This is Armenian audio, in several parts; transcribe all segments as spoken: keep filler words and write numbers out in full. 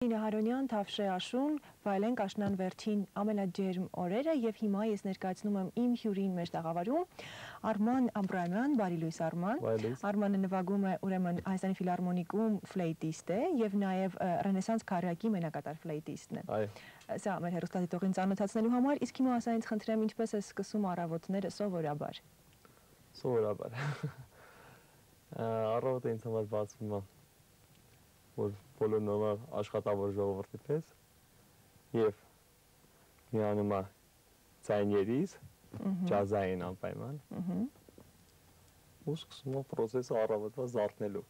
Նահարոնյան, Թավշե Աշուն, վայելենք աշնան վերջին ամենաջերմ օրերը և հիմա ես ներկայացնում եմ իմ հյուրին մեր տաղավարում Արման Աբրահամյան, բարի լույս Արման։ Արմանը նվագում է ուրեմն Հայաստանի ֆիլհարմոնիկում ֆլեյտիստ է և նաև Ռենեսանս քառյակի մենակատար ֆլեյտիստն է։ Սա մեր հեռուստադիտողին ծանոթացնելու համար, իսկ հիմա ասա ինձ խնդրեմ ինչպես ես սկսում առավոտները սովորաբար։ Սովորաբար։ Առավոտը ինձ համար բացվում է որ բոլոր նորմալ աշխատավոր ժողովրդի պես և միանում է ձայներիս, ջազային անպայման ու սկսում է պրոսեսը առավոտվա զարթնելու,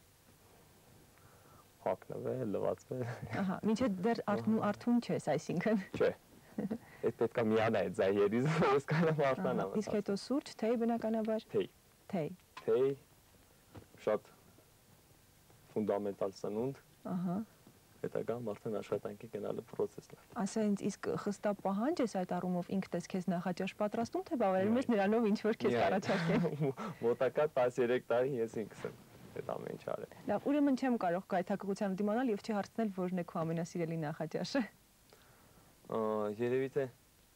հագնվել, լվացվել։ Մինչև դեռ արթուն չես, այսինքն։ Չէ, այդ պետք է միանա այդ ձայերիս, որ ես կանեմ արթնանամ։ Իսկ հետո սուրճ, թեյ բնականաբար։ Թեյ։ Թեյ։ Թեյ, շատ ֆունդամենտալ սնունդ։ Հետագան արդեն աշխատանքի գնալու պրոցեսն է։ Ասա ինձ, իսկ խստապ պահանջ ես այդ առումով ինքդ ես քեզ նախաճաշ պատրաստում, թե բավարարում ես նրանով ինչ-որ քեզ կառաջարկեն։ Մոտակա տասներեք տարի ես ինքս եմ այդ ամեն ինչ արել։ Լավ, ուրեմն չեմ կարող գայթակղության դիմանալ և չհարցնել որն է քո ամենասիրելի նախաճաշը։ Երևի թե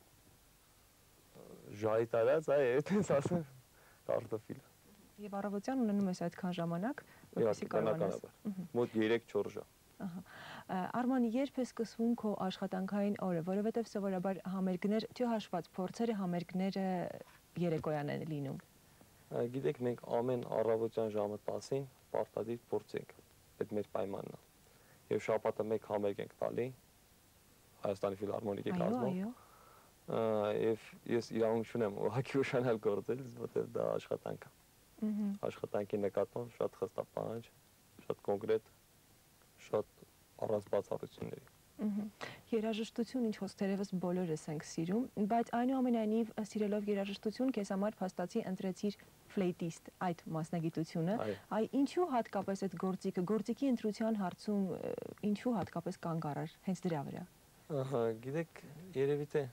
ժայի տարած, այ այդպես ասեմ, կարտոֆիլը։ Եվ առավոտյան ունենում ես այդքան ժամանակ, որպեսզի կարողանաս։ Մոտ երեք-չորս ժամ։ Արման, երբ է սկսվում քո աշխատանքային օրը, որովհետև սովորաբար համերգներ, չհաշված փորձերը, համերգները երեկոյան են լինում։ Գիտեք, մենք ամեն առավոտյան ժամը տասին պարտադիր փորձ ենք, այդ մեր պայմանն է։ Եվ շաբաթը մեկ համերգ ենք տալի Հայաստանի ֆիլհարմոնիկի կազմում։ Եվ ես իրավունք չունեմ ուղղակի ուշանալ գործել, որտեղ դա աշխատանք է։ Աշխատանքի նկատմամբ շատ խստապ պահանջ, շատ կոնկրետ, շատ առանց բացառությունների։ Երաժշտություն ինչ-որ թերևս բոլորս ենք սիրում, բայց այնուամենայնիվ սիրելով երաժշտություն քեզ համար փաստացի ընտրեցիր ֆլեյտիստ այդ մասնագիտությունը։ Այ ինչու հատկապես այդ գործիքը, գործիքի ընտրության հարցում ինչու հատկապես կանգ առար հենց դրա վրա։ Գիտեք, երևի թե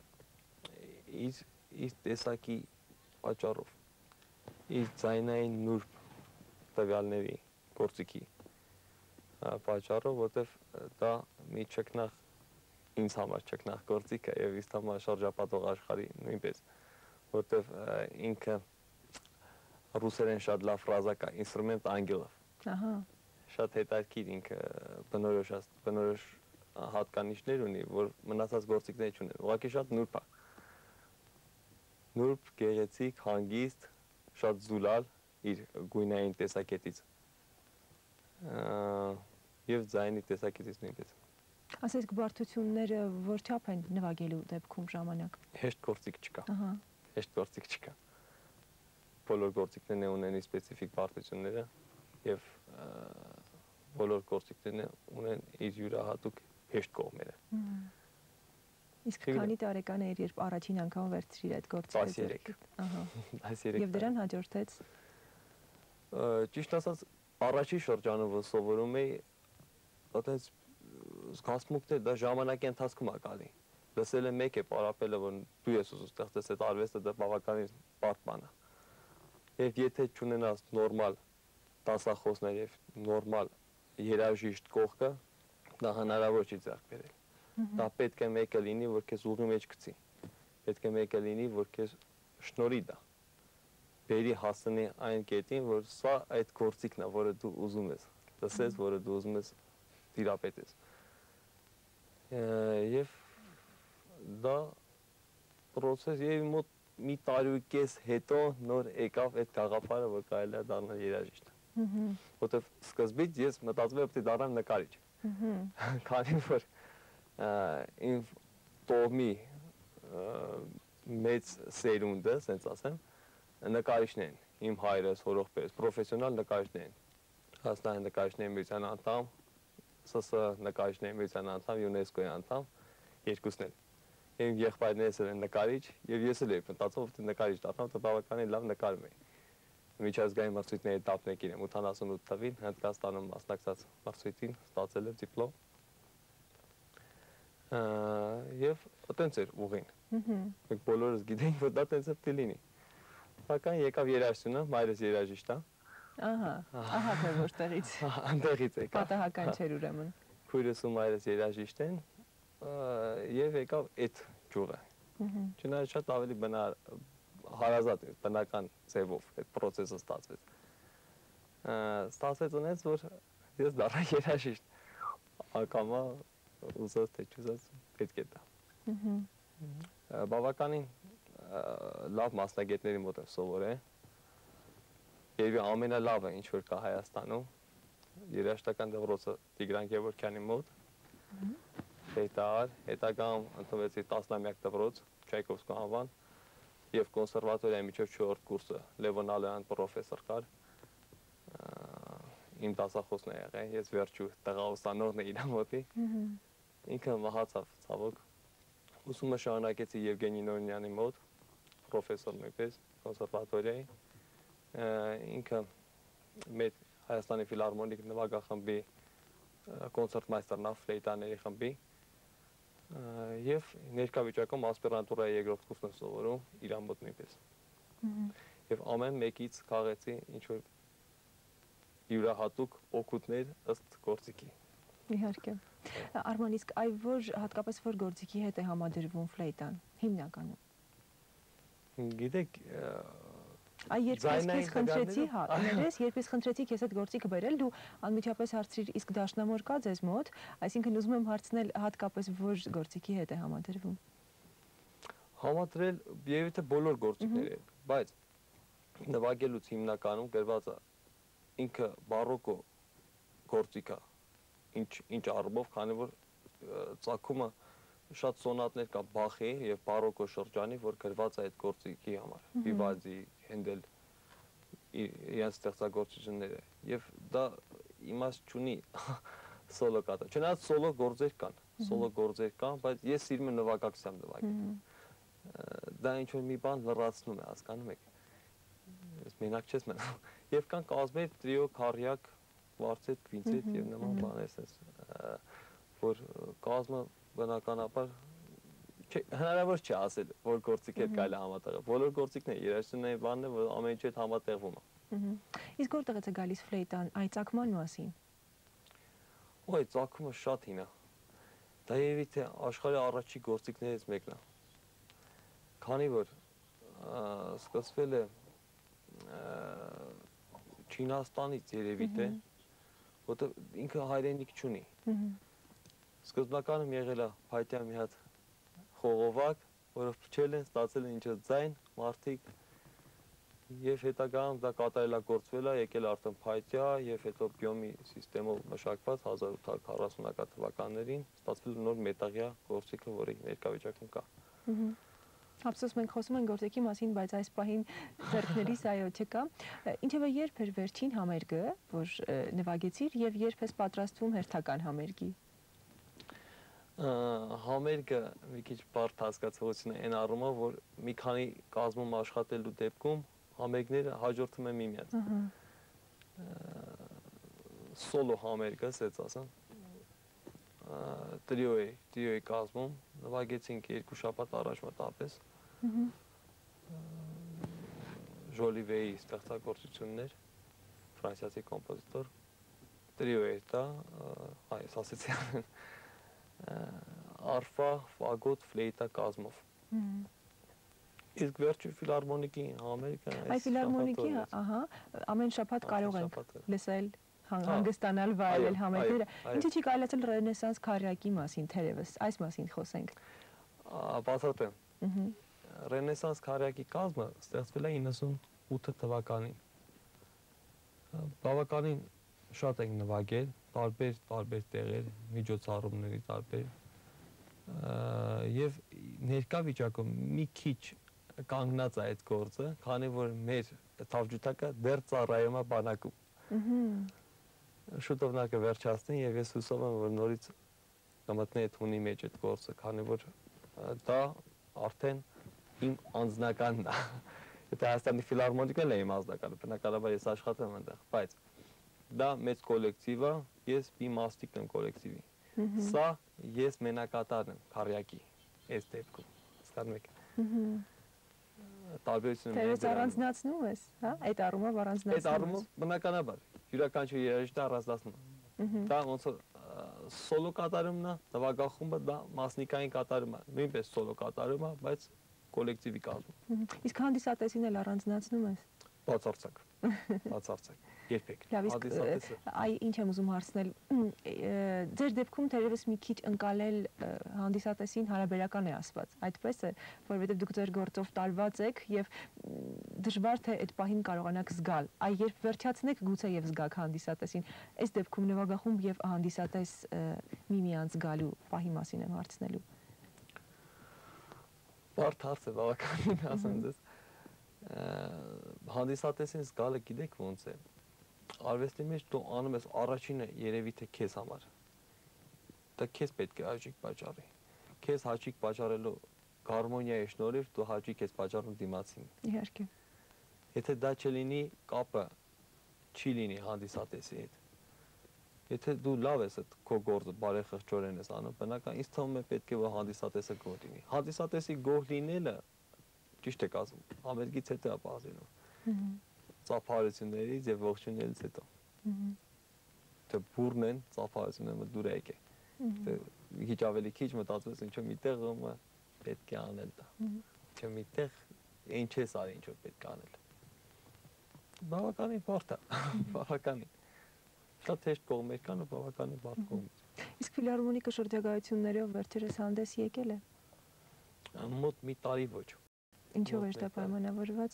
իր տեսակի պատճառով, իր ձայնային նուրբ տվյալների գործիքի պատճառով, որտև դա մի չքնաղ, ինձ համար չքնաղ գործիք է և ինձ համար շրջապատող աշխարհի նույնպես, որտև ինքը ռուսերեն շատ լավ ֆրազա կա, ինստրումենտ անգելով։ Շատ հետաքրքիր ինքը բնորոշ հատկանիշներ ունի, որ մնացած գործիքներ չունեն, ուղղակի շատ նուրբ է։ Նուրբ, գեղեցիկ, հանգիստ, շատ զուլալ իր գույնային տեսակետից և ձայնի տեսակետից նույնպես։ Ասես բարդությունները որ չափ են նվագելու դեպքում ժամանակ։ Հեշտ գործիք չկա, հեշտ գործիք չկա։ Բոլոր գործիքներն ունեն իր սպեցիֆիկ բարդությունները և բոլոր գործիքներն ունեն իր յուրահատուկ հեշտ կողմերը։ Իսկ քանի տարեկան էիր, երբ առաջին անգամ վերցրիր այդ գործիքը։ տասներեք։ Եվ դրան հաջորդեց։ Ճիշտ ասած, առաջին շրջանում որ սովորում էի, այդպես զգացմունքներ դա ժամանակի ընթացքում է գալի։ Լսել եմ մեկ է պարապելը, որ դու ես ուզում ստեղծես այդ արվեստը, դա բավականին բարդ բան է։ Եվ եթե չունենաս նորմալ դասախոսներ և նորմալ երաժիշտ կողքը, դա հնարավոր չի ձեռք բերել։ Դա պետք է մեկը լինի, որ քեզ ուղի մեջ գցի։ Պետք է մեկը լինի, որ քեզ շնորհի դա։ Բերի հասնի այն կետին, որ սա այդ գործիքն է, որը դու ուզում ես, լսես, որը դու ուզում ես տիրապետես։ Եվ դա պրոցես և մոտ մի տարի ու կես հետո նոր եկավ այդ գաղափարը, որ կարելի է դառնալ երաժիշտ։ Որտև սկզբից ես մտածում եմ, թե դառնամ նկարիչ։ Քանի որ իմ տոհմի մեծ սերունդը, ասենց ասեմ, նկարիչներ են, իմ հայրս, հորողբերս, պրոֆեսիոնալ նկարիչներ են։ Հայաստանի նկարիչների միության անդամ, ՍՍ նկարիչների միության անդամ, ՅՈՒՆԵՍԿՕ-ի անդամ, երկուսն են։ Իմ եղբայրներս են նկարիչ և ես էլ էի մտածում, որ նկարիչ դառնամ, դա բավականին լավ նկարում էի։ Միջազգային մրցույթների դափնեկիր եմ, ութանասունութ թվին Հնդկաստանում մասնակցած մրցույթին ստացել եմ դիպլոմ։ Եվ տենց էր ուղին։ Մենք բոլորս գիտենք, որ դա տենց է պիտի լինի։ Բական եկավ երաժշտությունը, մայրս երաժիշտ է։ Ահա, ահա թե որտեղից։ Այնտեղից եկավ։ Պատահական չէր ուրեմն։ քույրս ու մայրս երաժիշտ են եւ եկավ այդ ճյուղը։ Չնայած շատ ավելի բնար հարազատ է, բնական ձևով այդ process-ը ստացվեց։ Ստացվեց ունեց, որ ես դառա երաժիշտ, ակամա ուզած թե չուզած պետք է դա։ Բավականին լավ մասնագետների մոտ եմ սովորել, երևի ամենալավը ինչ որ կա Հայաստանում, երաժշտական դպրոցը Տիգրան Գևորգյանի մոտ, հետար, հետագամ ընդունվեցի տասնամյակ դպրոց, Չայկովսկու անվան, և կոնսերվատորիայի միջև չորրորդ կուրսը Լևոն Ալոյան պրոֆեսոր կար, իմ դասախոսն է եղել, ես վերջու տղաուսանողն է իրա մոտի, ինքը մահացավ ցավոք, ուսումը շարունակեցի Եվգենի Նորինյանի մոտ, պրոֆեսոր նույնպես կոնսերվատորիայի, ինքը մեր Հայաստանի ֆիլհարմոնիկ նվագախմբի կոնցերտմայստերն է, ֆլեյտաների խմբի, և ներկա վիճակում ասպիրանտուրայի երկրորդ կուրսն եմ սովորում իրա մոտ նույնպես։ Եվ ամեն մեկից քաղեցի ինչ-որ յուրահատուկ օգուտներ ըստ գործիքի։ Իհարկե։ Արման, իսկ այ որ հատկապես որ գործիքի հետ է համադրվում ֆլեյտան, հիմնականում։ Գիտեք, Այ երբ ես խնդրեցի, հա, ներես, երբ ես խնդրեցի քեզ այդ գործիքը բերել, դու անմիջապես հարցրիր, իսկ դաշնամուր կա ձեզ մոտ, այսինքն ուզում եմ հարցնել հատկապես որ գործիքի հետ է համադրվում։ Համադրել երևի թե բոլոր գործիքները, բայց նվագելուց հիմնականում գրված է ինքը բարոկո գործիք է, ինչ առումով, քանի որ ծագումը շատ սոնատներ կա Բախի և բարոկո շրջանի, որ գրված է այդ գործիքի համար, Վիվալդի, Հենդել, իրենց ստեղծագործությունները, և դա իմաստ չունի սոլո կատա, չնայած սոլո գործեր կան, սոլո գործեր կան, բայց ես սիրում եմ նվագակցությամբ նվագել, դա ինչ-որ մի բան լրացնում է, հասկանում եք, մենակ չես մնալ, և կան կազմեր, տրիո, քառյակ, կվարտետ, քվինտետ և նման բաներ, որ կազմը բնականաբար հնարավոր չի ասել, որ գործիք հետ կարելի է համատեղել, բոլոր գործիքն է, երաժշտությունների բանն է, որ ամեն ինչ հետ համատեղվում է։ Իսկ որտեղից է գալիս ֆլեյտան, այ ծագման մասին։ Ոյ, ծագումը շատ հին է, դա երևի թե աշխարհի առաջի գործիքներից մեկն է, քանի որ սկսվել է Չինաստանից երևի թե, որտեղ ինքը հայրենիք չունի։ Սկզբնականում եղել է փայտյա մի հատ խողովակ, որով փչել են, ստացել են ինչ-որ ձայն, մարդիկ, և հետագայում դա կատարելագործվել է, եկել արդեն փայտյա և հետո բյոմի սիստեմով մշակված հազար ութ հարյուր քառասունակա թվականներին ստացվել նոր մետաղյա գործիքը, որի ներկա վիճակում կա։ Ափսոս մենք խոսում ենք գործիքի մասին, բայց այս պահին ձեռքներիս այո չկա։ Ինչևէ երբ էր վերջին համերգը, որ նվագեցիր, և երբ ես պատրաստվում հերթական համերգի։ Համերգը մի քիչ բարդ հասկացողություն է այն առումով, որ մի քանի կազմում աշխատելու դեպքում համերգները հաջորդում են միմյանց։ Սոլո համերգը, ասած ասեմ, տրիոյի, տրիոյի կազմում նվագեցինք երկու շաբաթ առաջ մոտավորապես։ Ժոլիվեի ստեղծագործություններ, ֆրանսիացի կոմպոզիտոր, տրիոյի դա, այս ասեցի ամեն, արֆա, ֆագոտ, ֆլեյտա կազմով։ Իսկ վերջի ֆիլհարմոնիկի համերգը այս շաբաթ օրը։ Այ ֆիլհարմոնիկի, ահա, ամեն շաբաթ կարող ենք լսել, հանգստանալ, վայելել համերգները։ Ինչու՞ չի կարելացել ռենեսանս քառյակի մասին, թերևս, այս մասին խոսենք։ Բացատրեմ։ Ռենեսանս քառյակի կազմը ստեղծվել է իննսունութ թվականին։ Բավականին շատ ենք նվագել, տարբեր տարբեր տեղեր, միջոցառումների տարբեր, և ներկա վիճակում մի քիչ կանգնած է այդ գործը, քանի որ մեր թավջութակը դեռ ծառայում է բանակում։ Շուտով նա կվերջացնի և ես հուսով եմ, որ նորից կմտնի այդ հունի մեջ այդ գործը, քանի որ դա արդեն իմ անձնականն է։ Եթե Հայաստանի ֆիլհարմոնիկն է իմ անձնականը, բնականաբար ես աշխատում եմ այնտեղ, բայց դա մեծ կոլեկտիվ է, ես մի մասնիկն եմ կոլեկտիվի։ Սա ես մենակատարն եմ քառյակի, այս դեպքում, հասկանում եք։ Տարբերությունը Թերևս առանձնացնում ես, հա, այդ առումով առանձնացնում ես։ Այդ առումով բնականաբար, յուրաքանչյուր երաժիշտ առանձնացնում է։ Դա ոնց որ սոլո կատարումն է, նվագախումբը դա մասնիկային կատարում է, նույնպես սոլո կատարում է, բայց կոլեկտիվի կազմում։ Իսկ հանդիսատեսին էլ առանձնացնում ես։ Բացարձակ։ Բացարձակ։ Երբեք։ Հանդիսատեսը։ Այ ինչ եմ ուզում հարցնել, ձեր դեպքում թերևս մի քիչ ընկալել հանդիսատեսին հարաբերական է ասված, այդպես է, որովհետև դուք ձեր գործով տարված եք եւ դժվար թե այդ պահին կարողանաք զգալ։ Այ երբ վերջացնեք գուցե եւ զգաք հանդիսատեսին, այս դեպքում նվագախումբ եւ հանդիսատես միմյանց զգալու պահի մասին եմ հարցնելու։ Բարդ հարց է, բավականին ասեմ ձեզ։ Հանդիսատեսին զգալը գիտեք ոնց է։ Արվեստի մեջ դու անում ես առաջինը երևի թե քեզ համար։ Դա քեզ պետք է հաճույք պատճառի։ Քեզ հաճույք պատճառելու գարմոնիայի շնորհիվ դու հաճույք ես պատճառում դիմացին։ Իհարկե։ Եթե դա չլինի, կապը չի լինի հանդիսատեսի հետ։ Եթե դու լավ ես այդ քո գործը բարեխղճորեն ես անում, բնական ինձ թվում է պետք է որ հանդիսատեսը գոհ լինի։ Հանդիսատեսի գոհ լինելը ճիշտ եք ասում, ամերիկից հետո է բազելու։ Ծափարություններից եւ ողջունելուց հետո։ Թե բուրն են ծափարությունը դուր է եկե։ Թե մի քիչ ավելի քիչ մտածես ինչու միտեղ ումը պետք է անել դա։ Չէ միտեղ ինչ ես արի ինչու պետք է անել։ Բավականին բարդ է, բավականին։ Շատ հեշտ կողմեր կան ու բավականին բարդ կողմեր։ Իսկ ֆիլհարմոնիկը շրջագայություններով վերջերս հանդես եկել է։ Մոտ մի տարի ոչ։ Ինչով է դա պայմանավորված։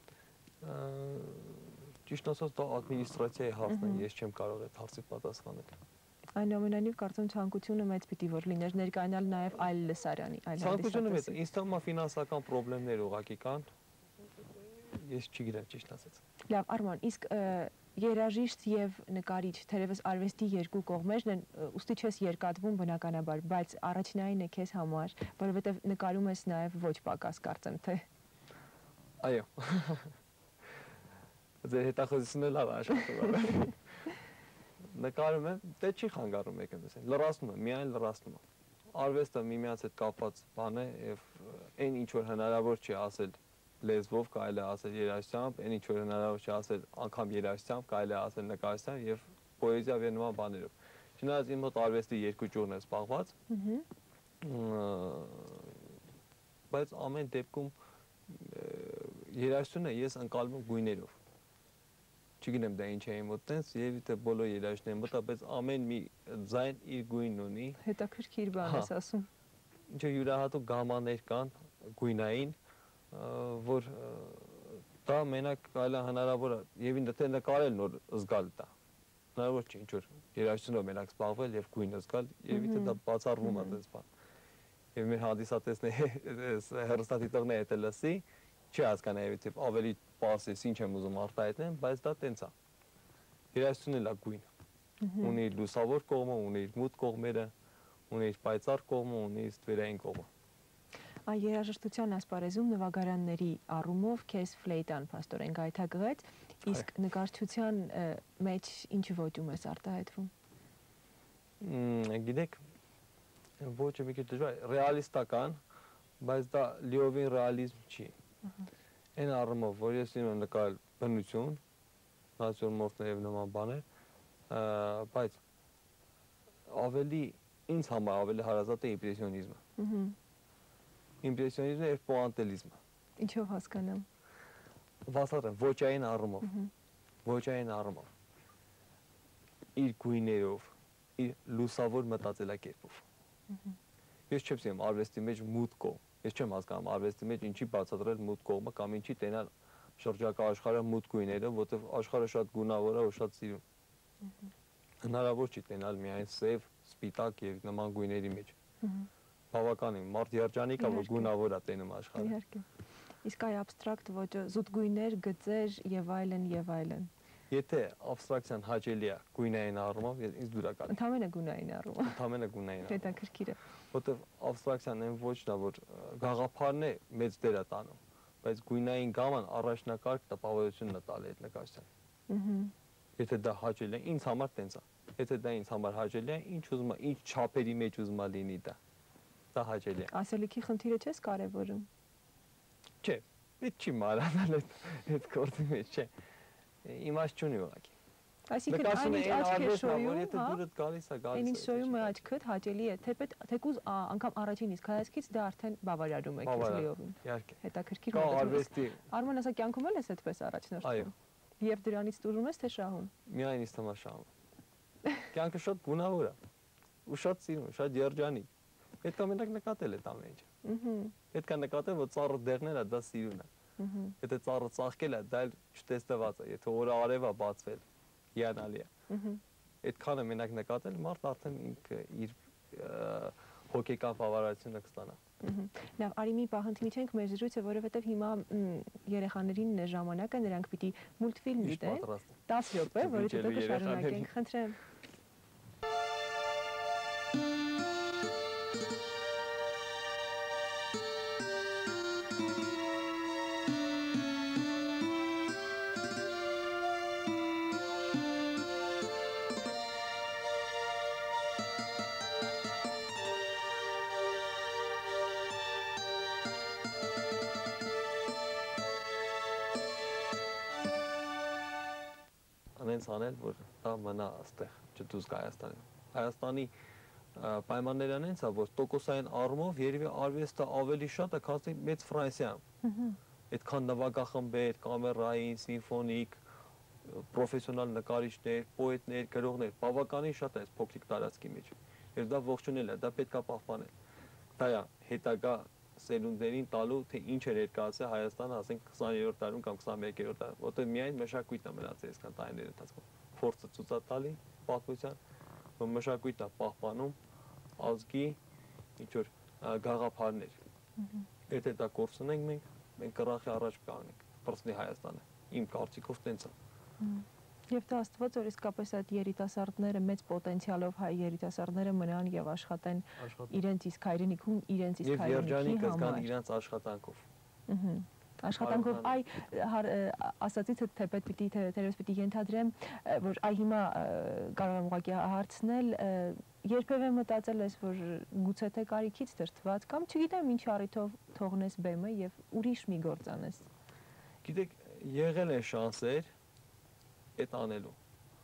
Ճիշտ ասած դա ադմինիստրացիայի հարցն է, ես չեմ կարող այդ հարցի պատասխանել։ Այնուամենայնիվ կարծում ցանկությունը մեծ պիտի որ լիներ ներկայանալ նաև այլ լսարանի, այլ ցանկությունը մեծ է, ինձ թվում է ֆինանսական խնդիրներ ուղղակի կան։ Ես չգիտեմ ճիշտ ասած։ Լավ, Արման, իսկ երաժիշտ եւ նկարիչ թերևս արվեստի երկու կողմերն են, ուստի չես երկատվում բնականաբար, բայց առաջնային է քեզ համար, որովհետեւ նկարում ես նաև ոչ պակաս կարծեմ, թե։ Այո։ Ձեր հետախուզությունը լավ է աշխատում։ Նկարում եմ, դե չի խանգարում եկեմ ասեմ, լրացնում եմ, միայն լրացնում եմ։ Արվեստը միմյանց հետ կապված բան է եւ այն ինչ որ հնարավոր չի ասել լեզվով, կարելի է ասել երաժշտությամբ, այն ինչ որ հնարավոր չի ասել անգամ երաժշտությամբ, կարելի է ասել նկարչությամբ եւ պոեզիայով եւ նման բաներով։ Չնայած իմ մոտ արվեստի երկու ճյուղն է զբաղված։ Բայց ամեն դեպքում երաժշտությունը ես ընկալում եմ գույներով։ Չգիտեմ դա ինչ է իմ մոտ տենց, եւ թե բոլոր երաժիշտների մոտ, բայց ամեն մի ձայն իր գույնն ունի։ Հետաքրքիր բան ես ասում։ Ինչը յուրահատուկ գամաներ կան գույնային, որ դա մենակ կարելի է հնարավոր է եւ ինձ թե նկարել նոր զգալ դա։ Հնարավոր չի ինչ որ երաժշտությունով մենակ զբաղվել եւ գույնը զգալ, եւ թե դա բացառվում է այդպես բան։ Եվ մեր հանդիսատեսները հեռուստադիտողները դա լսի, չի հասկանա եւ թե ավելի պարզ է ինչ եմ ուզում արտահայտել, բայց դա տենց է։ Երաժշտությունն էլ է գույն։ Ունի լուսավոր կողմը, ունի մութ կողմերը, ունի պայծառ կողմը, ունի ստվերային կողմը։ Այ երաժշտության ասպարեզում նվագարանների առումով քեզ ֆլեյտան փաստորեն գայթակղեց, իսկ նկարչության մեջ ինչ ոճում ես արտահայտվում։ Գիտեք, ոճը մի քիչ դժվար է, ռեալիստական, բայց դա լիովին ռեալիզմ չի։ Այն առումով, որ ես իմ եմ նկարել բնություն, նացյոնմորտներ եւ նման բաներ, բայց ավելի ինձ համար ավելի հարազատ է իմպրեսիոնիզմը։ Իմպրեսիոնիզմը եւ պոանտելիզմը։ Ինչով հասկանամ։ Վասարը ոճային առումով։ Ոճային առումով։ Իր գույներով, իր լուսավոր մտածելակերպով։ Ես չեմ ասում արվեստի մեջ մութ կողմ։ Ես չեմ հասկանում արվեստի մեջ ինչի բացատրել մութ կողմը կամ ինչի տենալ շրջակա աշխարհը մութ գույներով, որտեղ աշխարհը շատ գունավոր է ու շատ սիրուն։ Հնարավոր չի տենալ միայն սև, սպիտակ եւ նման գույների մեջ։ Բավականին մարդ երջանիկ է, որ գունավոր է տենում աշխարհը։ Իհարկե։ Իսկ այ աբստրակտ ոճը, զուտ գույներ, գծեր եւ այլն եւ այլն։ Եթե աբստրակցիան հաճելի է գույնային առումով, ինձ դուր է գալիս։ Ընդհանրապես գունային առումով։ Ընդհանրապես գունային առումով։ Հետաքրքիր է։ Որտեվ աբստրակցիան այն ոճն է, որ գաղափարն է մեծ դեր է տանում, բայց գույնային գաման առաջնակարգ տպավորությունն է տալի այդ նկարչության։ Եթե դա հաճելի է, ինձ համար տենց է։ Եթե դա ինձ համար հաճելի է, ինչ ուզում է, ինչ չափերի մեջ ուզում է լինի դա։ Դա հաճելի է։ Ասելիքի խնդիրը չես կարևորում։ Չէ, պետք չի մարանալ այդ այդ գործի մեջ, չէ։ Իմաստ չունի ուղղակի։ Այսինքն այնինչ աչք է շոյում, եթե դուրդ գալիս է, գալիս է։ Այնինչ շոյում է աչքդ, հաճելի է, թեպետ թեկուզ անգամ առաջին իսկ հայացքից դա արդեն բավարարում է քեզ լիովին։ Իհարկե։ Հետաքրքիր Կա արվեստի։ Արման, ասա կյանքում էլ ես այդպես առաջնորդվում։ Եվ դրանից տուժում ես թե շահում։ Միայն ինձ թվում է շահում։ Կյանքը շատ գունավոր է։ Ու շատ սիրուն, շատ երջանիկ։ Պետք է մենակ նկատել այդ ամեն ինչը։ Ահա։ Պետք է նկատել, որ ծառը դեղնել է, դա սիրուն է։ Ահա։ Եթե ծառը ծաղկել է, դա էլ չտեսնված է, եթե օրը արև է բացվել, հիանալի է։ Ահա։ Այդքանը մենակ նկատել, մարդ արդեն ինքը իր հոգեկան բավարարությունը կստանա։ Լավ, արի մի պահ ընդմիջենք մեր զրույցը, որովհետև հիմա երեխաներին ժամանակ է, նրանք պիտի մուլտֆիլմ դիտեն, տասը րոպե, որից հետո կշարունակենք, խնդրեմ։ Անենց անել, որ դա մնա աստեղ, չդուզ գա Հայաստանին։ Հայաստանի պայմանները անենց է, որ տոկոսային առումով երևի արվեստը ավելի շատ է քան մեծ Ֆրանսիայում։ Այդքան նվագախմբեր, կամերային, սիմֆոնիկ, պրոֆեսիոնալ նկարիչներ, պոետներ, գրողներ, բավականին շատ է այս փոքրիկ տարածքի մեջ։ Եվ դա ողջունել է, դա պետք է պահպանել։ Դա է հետագա սերունդերին տալու, թե ինչ է ներկայացել Հայաստանը, ասենք քսաներորդ դարում կամ քսաներկերորդ դարում, որտեղ միայն մշակույթն է մնացել այսքան տարիների ընթացքում։ Փորձը ցույց է տալի պատմության, որ մշակույթն է պահպանում ազգի ինչ որ գաղափարներ։ Եթե դա կորցնենք մենք, մենք կռախի առաջ կանգնենք, բռնի Հայաստանը։ Իմ կարծիքով տենց է։ Եվ դա աստված որ իսկապես այդ երիտասարդները մեծ պոտենցիալով հայ երիտասարդները մնան եւ աշխատեն իրենց իսկ հայրենիքում, իրենց իսկ հայրենիքի համար։ Եվ երջանիկ զգան իրենց աշխատանքով։ Ահա։ Աշխատանքով այ ասացիցը թեպետ պիտի թերևս պիտի ենթադրեմ, որ այ հիմա կարող եմ ուղղակի հարցնել, երբևէ մտածել ես, որ գուցե թե կարիքից դրդված կամ չգիտեմ ինչ առիթով թողնես բեմը եւ ուրիշ մի գործ անես։ Գիտեք, եղել են շանսեր այդ անելու,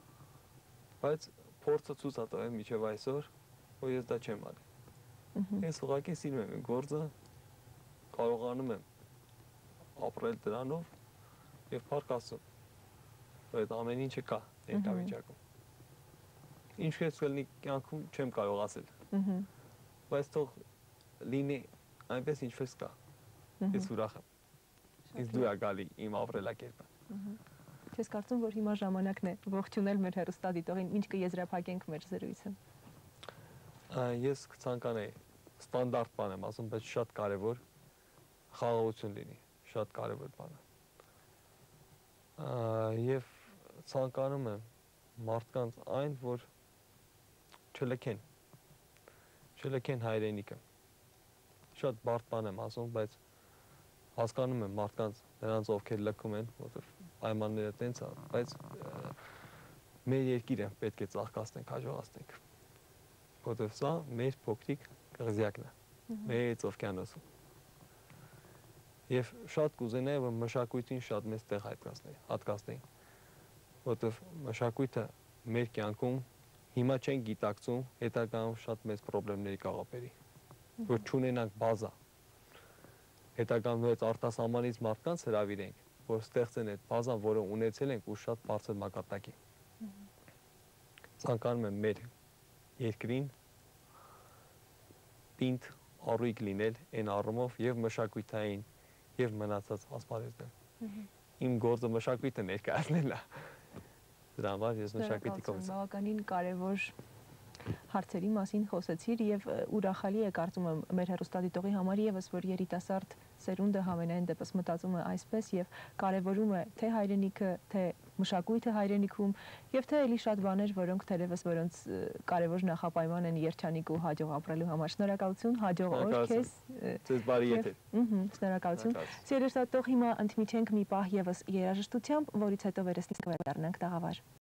բայց փորձը ցույց է տվել մինչև այսօր, որ ես դա չեմ արել։ Ես ուղղակի սիրում եմ գործը, կարողանում եմ ապրել դրանով եւ փառք Աստծուն, որ այդ ամեն ինչը կա ներկայացում։ Ինչ ես կլինի կյանքում չեմ կարող ասել։ Բայց թող լինի այնպես ինչպես կա։ Ես ուրախ եմ։ Ինձ դու ա գալի իմ ապրելակերպը։ Ես կարծում որ հիմա ժամանակն է ողջունել մեր հեռուստադիտողին, ինչ կեզրափակենք մեր զրույցը։ Ես կցանկանայի ստանդարտ բան եմ ասում, բայց շատ կարևոր խաղաղություն լինի, շատ կարևոր բան է։ Եվ ցանկանում եմ մարդկանց այն, որ չլքեն, չլքեն հայրենիքը։ Շատ բարդ բան եմ ասում, բայց հասկանում եմ մարդկանց նրանց ովքեր լքում են, որովհետև պայմանները տենց է, բայց մեր երկիրը պետք է ծաղկացնենք, հաջողացնենք, որովհետև սա մեր փոքրիկ կղզյակն է, մեր օվկիանոսում։ Եվ շատ կուզենայի, որ մշակույթին շատ մեծ տեղ հատկացնեին, որովհետև մշակույթը մեր կյանքում հիմա չեն գիտակցում, հետագայում շատ մեծ խնդիրների կարող բերի, որ չունենանք բազա, հետագայում նույնիսկ արտասահմանից մարդկանց հրավիրենք, որ ստեղծեն այդ բազան, որը ունեցել ենք ու շատ բարձր մակարդակի։ Ցանկանում եմ մեր երկրին պինդ առույգ լինել այն առումով եւ մշակութային եւ մնացած ասպարեզներում։ Իմ գործը մշակույթը ներկայացնելն է։ Դրա համար ես մշակույթի կողմից եմ։ Բավականին կարևոր հարցերի մասին խոսեցիր եւ ուրախալի է կարծում եմ մեր հեռուստադիտողի համար եւս որ երիտասարդ սերունդը համենայն դեպս մտածում է այսպես եւ կարևորում է թե հայրենիքը, թե մշակույթը հայրենիքում եւ թե էլի շատ բաներ, որոնք թերևս որոնց կարևոր նախապայման են երջանիկ ու հաջող ապրելու համար։ Շնորհակալություն, հաջող օր քեզ։ Ձեզ բարի եթեր։ Ահա, շնորհակալություն։ Սիրելի հեռուստադիտող, հիմա ընդմիջենք մի պահ եւս երաժշտությամբ, որից հետո վերստից կվերադառնանք տաղավար։